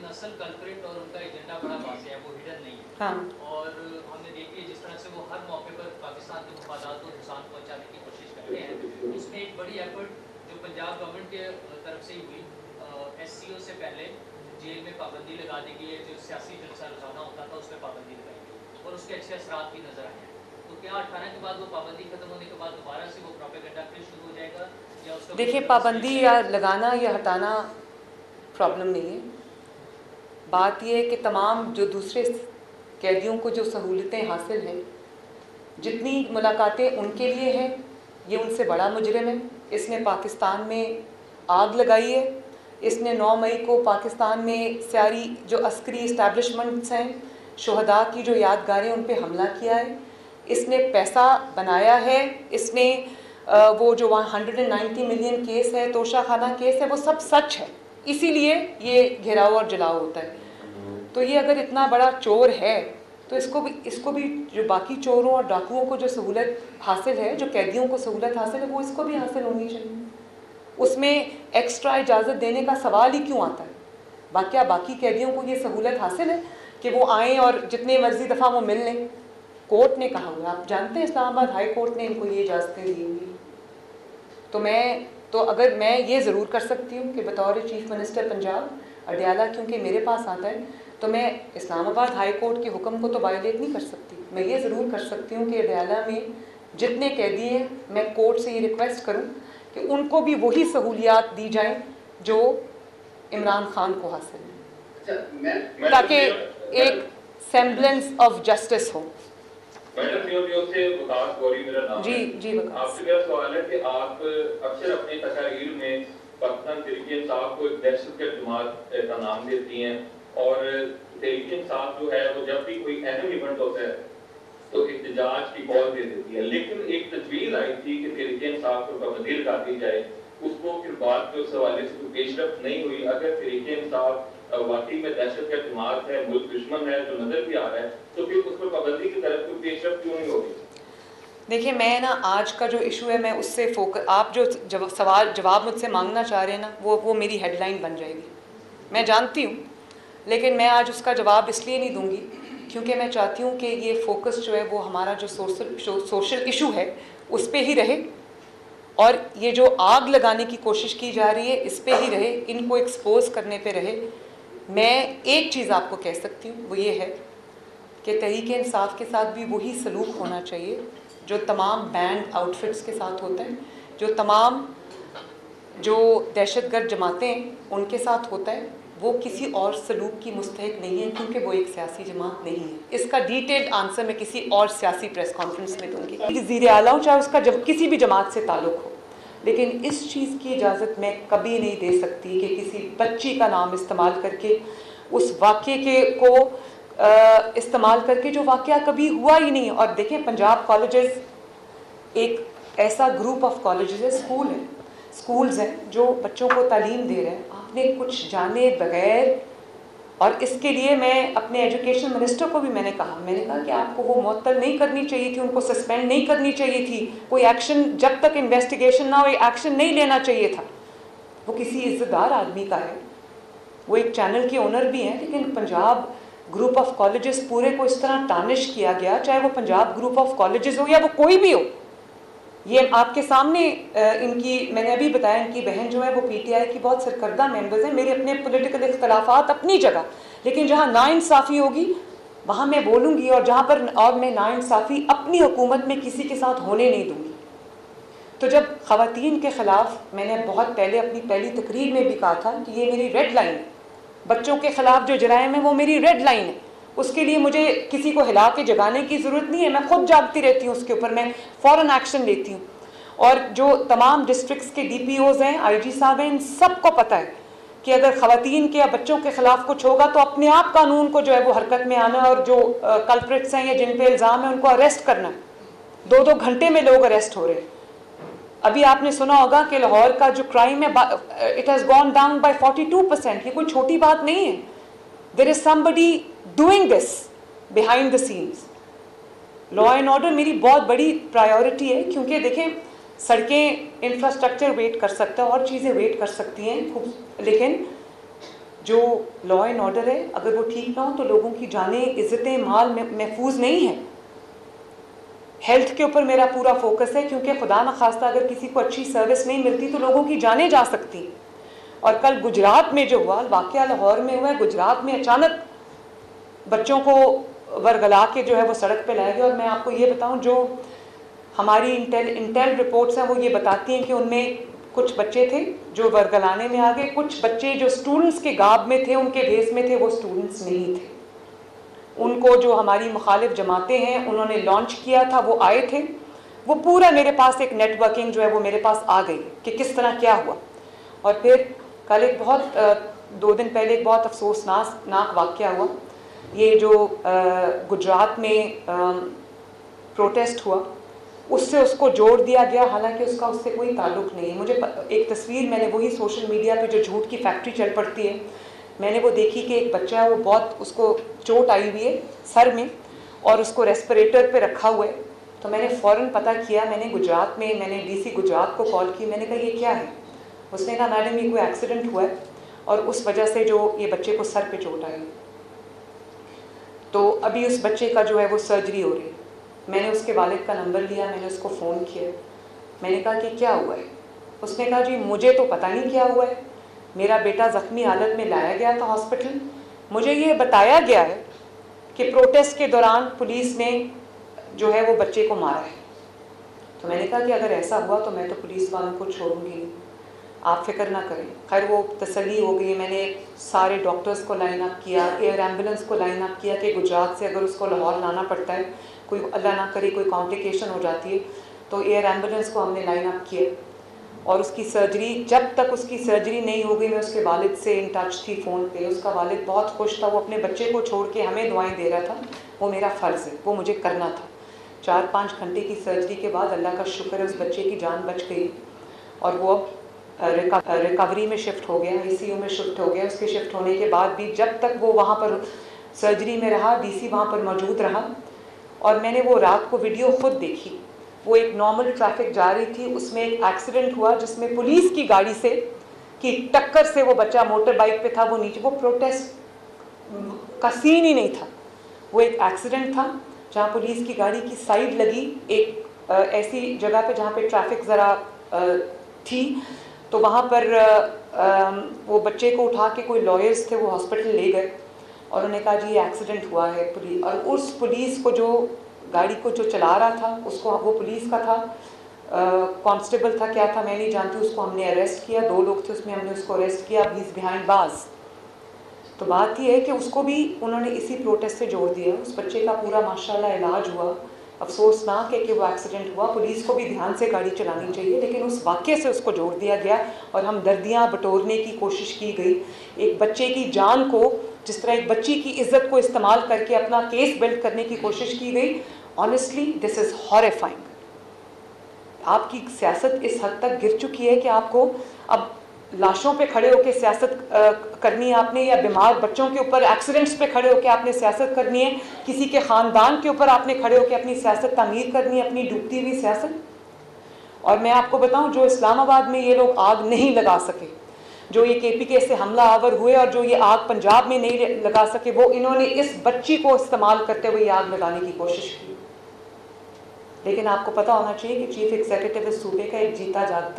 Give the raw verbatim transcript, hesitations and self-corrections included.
लेकिन असल कल्प्रिट और उनका एजेंडा बड़ा वाज़ेह है, वो हिडन नहीं है। हाँ। और हमने देखी है जिस तरह से वो हर मौके पर पाकिस्तान के मफादात को नुकसान पहुंचाने की कोशिश करते हैं। उसमें एक बड़ी एफर्ट जो पंजाब गवर्नमेंट के तरफ से हुई, एस सी ओ से पहले जेल में पाबंदी लगा दी गई है, जो सियासी जलसा रोजाना होता था उसमें पाबंदी लगाई गई और उसके अच्छे असरात भी नजर आए हैं। तो क्या अठारह के बाद वो पाबंदी खत्म होने के बाद दोबारा से वो प्रोपेगेंडा फिर शुरू हो जाएगा या उसका? देखिए, पाबंदी या लगाना या हटाना प्रॉब्लम नहीं है। बात यह है कि तमाम जो दूसरे कैदियों को जो सहूलतें हासिल हैं, जितनी मुलाकातें उनके लिए हैं, ये उनसे बड़ा मुजरिम है। इसने पाकिस्तान में आग लगाई है। इसने नौ मई को पाकिस्तान में सारी जो अस्करी इस्टेब्लिशमेंट्स हैं, शोहदा की जो यादगारें, उन पे हमला किया है। इसने पैसा बनाया है। इसने वो जो वहाँ hundred and ninety million case है, तोशा खाना केस है, वो सब सच है। इसीलिए ये घेराव और जलाव होता है। तो ये अगर इतना बड़ा चोर है तो इसको भी इसको भी जो बाकी चोरों और डाकुओं को जो सहूलत हासिल है, जो कैदियों को सहूलत हासिल है, वो इसको भी हासिल होनी चाहिए। उसमें एक्स्ट्रा इजाज़त देने का सवाल ही क्यों आता है? बाकी बाकी कैदियों को ये सहूलत हासिल है कि वो आएँ और जितने मर्जी दफ़ा वो मिल लें। कोर्ट ने कहा हुआ, आप जानते हैं इस्लामाबाद हाई कोर्ट ने इनको ये इजाज़तें दी हुई। तो मैं तो अगर मैं ये ज़रूर कर सकती हूँ कि बतौर चीफ मिनिस्टर पंजाब, अडयाला क्योंकि मेरे पास आता है, तो मैं इस्लामाबाद हाई कोर्ट के हुक्म को तो वायलेट नहीं कर सकती। मैं ये ज़रूर कर सकती हूँ कि अडयाला में जितने कैदी हैं, मैं कोर्ट से ये रिक्वेस्ट करूँ कि उनको भी वही सहूलियात दी जाएँ जो इमरान खान को हासिल है, ताकि एक सेम्बलेंस ऑफ जस्टिस हो। मैडम से वकास गौरी मेरा नाम जी है। जी वकास, आपसे मेरा सवाल है कि आप अक्सर अपने तकारीर में पाकिस्तान तहरीक इंसाफ को एक दहशतगर्द जमात का नाम देती हैं और तहरीक इंसाफ जो है वो जब भी कोई अहम इवेंट होता है तो एहतजाज की कॉल दे देती है। लेकिन एक तजवीज़ आई थी कि तहरीक इंसाफ को पाबंदी लगा दी जाए, उसको फिर बात के उस हवाले से कोई पेशरफ नहीं हुई। अगर तहरीक इंसाफ वाकई में दहशतगर्द जमात है, मुल्क दुश्मन है, जो नजर भी आ रहा है, तो फिर उस पर पाबंदी की तरफ कोई पेशरफ क्यों नहीं होगी? देखिए, मैं ना आज का जो इशू है मैं उससे फोकस, आप जो जब, सवाल जवाब मुझसे मांगना चाह रहे हैं ना, वो वो मेरी हेडलाइन बन जाएगी। मैं जानती हूँ, लेकिन मैं आज उसका जवाब इसलिए नहीं दूंगी क्योंकि मैं चाहती हूँ कि ये फोकस जो है वो हमारा जो सोशल सोशल इशू है उस पर ही रहे और ये जो आग लगाने की कोशिश की जा रही है इस पे ही रहे, इनको एक्सपोज करने पे रहे। मैं एक चीज़ आपको कह सकती हूँ, वो ये है कि तहरीक इंसाफ के साथ भी वही सलूक होना चाहिए जो तमाम बैंड आउटफिट्स के साथ होता है, जो तमाम जो दहशतगर्द जमातें उनके साथ होता है। वो किसी और सलूक की मुस्तहिक नहीं है क्योंकि वो एक सियासी जमात नहीं है। इसका डिटेल्ड आंसर मैं किसी और सियासी प्रेस कॉन्फ्रेंस में दूंगी। वज़ीर आला हो चाहे उसका जब किसी भी जमात से ताल्लुक़ हो, लेकिन इस चीज़ की इजाज़त मैं कभी नहीं दे सकती कि किसी बच्ची का नाम इस्तेमाल करके उस वाक़े के को इस्तेमाल करके जो वाक़या कभी हुआ ही नहीं। और देखें, पंजाब कॉलेजेस एक ऐसा ग्रुप ऑफ कॉलेजेस है, स्कूल है, स्कूल्स हैं जो बच्चों को तालीम दे रहे हैं। आपने कुछ जाने बगैर, और इसके लिए मैं अपने एजुकेशन मिनिस्टर को भी मैंने कहा मैंने कहा कि आपको वो मुअत्तल नहीं करनी चाहिए थी, उनको सस्पेंड नहीं करनी चाहिए थी, कोई एक्शन जब तक इन्वेस्टिगेशन ना हो एक्शन नहीं लेना चाहिए था। वो किसी इज्जतदार आदमी का है, वो एक चैनल के ओनर भी हैं, लेकिन पंजाब ग्रुप ऑफ कॉलेजेस पूरे को इस तरह टानिश किया गया, चाहे वो पंजाब ग्रुप ऑफ कॉलेजेस हो या वो कोई भी हो। ये आपके सामने इनकी, मैंने अभी बताया, इनकी बहन जो है वो पीटीआई की बहुत सरकर्दा मेंबर्स हैं। मेरे अपने पॉलिटिकल इख्तलाफात अपनी जगह, लेकिन जहाँ नाइंसाफ़ी होगी वहाँ मैं बोलूँगी, और जहाँ पर और मैं नाइंसाफ़ी अपनी हुकूमत में किसी के साथ होने नहीं दूँगी। तो जब ख़वातीन के ख़िलाफ़ मैंने बहुत पहले अपनी पहली तकरीर में भी कहा था कि ये मेरी रेड लाइन है, बच्चों के ख़िलाफ़ जो जराइम है वो मेरी रेड लाइन है, उसके लिए मुझे किसी को हिला के जगाने की ज़रूरत नहीं है। मैं खुद जागती रहती हूँ उसके ऊपर, मैं फ़ौरन एक्शन लेती हूँ। और जो तमाम डिस्ट्रिक्ट्स के डी पी ओज़ हैं, आई जी साहब हैं, इन सबको पता है कि अगर ख़वातीन के या बच्चों के ख़िलाफ़ कुछ होगा तो अपने आप कानून को जो है वो हरकत में आना है, और जो कल्प्रिट्स हैं या जिन पे इल्ज़ाम है उनको अरेस्ट करना है। दो दो घंटे में लोग अरेस्ट हो रहे हैं। अभी आपने सुना होगा कि लाहौर का जो क्राइम है, it has gone down by forty two percent. ये कोई छोटी बात नहीं है। There is somebody doing this behind the scenes. Law and order मेरी बहुत बड़ी प्रायोरिटी है, क्योंकि देखें, सड़कें, इंफ्रास्ट्रक्चर वेट कर सकता है और चीज़ें वेट कर सकती हैं, लेकिन जो लॉ एंड ऑर्डर है, अगर वो ठीक ना हो तो लोगों की जानें, इज्जतें, माल महफूज नहीं है। हेल्थ के ऊपर मेरा पूरा फोकस है, क्योंकि खुदा न खास्ता अगर किसी को अच्छी सर्विस नहीं मिलती तो लोगों की जानें जा सकती। और कल गुजरात में जो हुआ वाक़या, लाहौर में हुआ है, गुजरात में अचानक बच्चों को वरगला के जो है वो सड़क पे लाया गया। और मैं आपको ये बताऊं, जो हमारी इंटेल इंटेल रिपोर्ट्स हैं वो ये बताती हैं कि उनमें कुछ बच्चे थे जो वरगलाने में आ गए, कुछ बच्चे जो स्टूडेंट्स के गाब में थे, उनके भेस में थे, वो स्टूडेंट्स नहीं थे। उनको जो हमारी मुखालिफ जमातें हैं उन्होंने लॉन्च किया था, वो आए थे। वो पूरा मेरे पास एक नेटवर्किंग जो है वो मेरे पास आ गई कि किस तरह क्या हुआ। और फिर कल एक बहुत दो दिन पहले एक बहुत अफसोसनाक नाक वाक़या हुआ। ये जो गुजरात में प्रोटेस्ट हुआ, उससे उसको जोड़ दिया गया, हालांकि उसका उससे कोई ताल्लुक नहीं है। मुझे एक तस्वीर, मैंने वही सोशल मीडिया पे जो झूठ की फैक्ट्री चल पड़ती है, मैंने वो देखी कि एक बच्चा है, वो बहुत उसको चोट आई हुई है सर में और उसको रेस्पिरेटर पे रखा हुआ है। तो मैंने फ़ौरन पता किया, मैंने गुजरात में मैंने डीसी गुजरात को कॉल की, मैंने कहा ये क्या है। उसने कहा मैडम ये कोई एक्सीडेंट हुआ है और उस वजह से जो ये बच्चे को सर पे चोट आई। तो अभी उस बच्चे का जो है वो सर्जरी हो रही है। मैंने उसके वालिद का नंबर लिया, मैंने उसको फ़ोन किया, मैंने कहा कि क्या हुआ है। उसने कहा जी मुझे तो पता नहीं क्या हुआ है, मेरा बेटा ज़ख्मी हालत में लाया गया था हॉस्पिटल, मुझे ये बताया गया है कि प्रोटेस्ट के दौरान पुलिस ने जो है वो बच्चे को मारा है। तो मैंने कहा कि अगर ऐसा हुआ तो मैं तो पुलिस वालों को छोड़ूंगी नहीं, आप फिक्र ना करें। खैर वो तसल्ली हो गई। मैंने सारे डॉक्टर्स को लाइन अप किया, एयर एम्बुलेंस को लाइन अप किया कि गुजरात से अगर उसको लाहौर लाना पड़ता है, कोई अल्लाह ना करे कोई कॉम्प्लिकेशन हो जाती है, तो एयर एम्बुलेंस को हमने लाइन अप किया। और उसकी सर्जरी, जब तक उसकी सर्जरी नहीं हो गई, मैं उसके वालिद से इन टच थी फ़ोन पे। उसका वालिद बहुत खुश था, वो अपने बच्चे को छोड़ के हमें दुआएं दे रहा था। वो मेरा फ़र्ज़ है, वो मुझे करना था। चार पाँच घंटे की सर्जरी के बाद अल्लाह का शुक्र है उस बच्चे की जान बच गई और वो अब रिकवरी में शिफ्ट हो गया, आईसीयू में शिफ्ट हो गया। उसके शिफ्ट होने के बाद भी जब तक वो वहाँ पर सर्जरी में रहा, डीसी वहाँ पर मौजूद रहा। और मैंने वो रात को वीडियो खुद देखी। वो एक नॉर्मल ट्रैफिक जा रही थी, उसमें एक एक्सीडेंट हुआ जिसमें पुलिस की गाड़ी से की टक्कर से वो बच्चा मोटर बाइक पे था, वो नीचे, वो प्रोटेस्ट का सीन ही नहीं था। वो एक एक्सीडेंट था जहाँ पुलिस की गाड़ी की साइड लगी एक आ, ऐसी जगह पे जहाँ पे ट्रैफिक ज़रा थी। तो वहाँ पर आ, वो बच्चे को उठा के कोई लॉयर्स थे, वो हॉस्पिटल ले गए और उन्होंने कहा जी ये एक्सीडेंट हुआ है। पुलिस, और उस पुलिस को जो गाड़ी को जो चला रहा था उसको, वो पुलिस का था, कांस्टेबल था, क्या था मैं नहीं जानती, उसको हमने अरेस्ट किया। दो लोग थे उसमें, हमने उसको अरेस्ट किया, ही इज़ बिहाइंड बार्स। तो बात ये है कि उसको भी उन्होंने इसी प्रोटेस्ट से जोड़ दिया। उस बच्चे का पूरा माशाल्लाह इलाज हुआ। अफसोसनाक है कि वो एक्सीडेंट हुआ, पुलिस को भी ध्यान से गाड़ी चलानी चाहिए, लेकिन उस वाक़े से उसको जोड़ दिया गया और हम दर्दियाँ बटोरने की कोशिश की गई। एक बच्चे की जान को, जिस तरह एक बच्ची की इज्जत को इस्तेमाल करके अपना केस बिल्ड करने की कोशिश की गई। Honestly this is horrifying. आपकी सियासत इस हद तक गिर चुकी है कि आपको अब लाशों पे खड़े होकर सियासत करनी है आपने, या बीमार बच्चों के ऊपर एक्सीडेंट्स पे खड़े होकर आपने सियासत करनी है, किसी के ख़ानदान के ऊपर आपने खड़े होकर अपनी सियासत तामीर करनी है, अपनी डूबती हुई सियासत। और मैं आपको बताऊं, जो इस्लामाबाद में ये लोग आग नहीं लगा सके, जो ये के पी के से हमला आवर हुए और जो ये आग पंजाब में नहीं लगा सके, वो इन्होंने इस बच्ची को इस्तेमाल करते हुए आग लगाने की कोशिश की। लेकिन आपको पता होना चाहिए कि चीफ एग्जीक्यूटिव इस सूबे का एक जीता जागता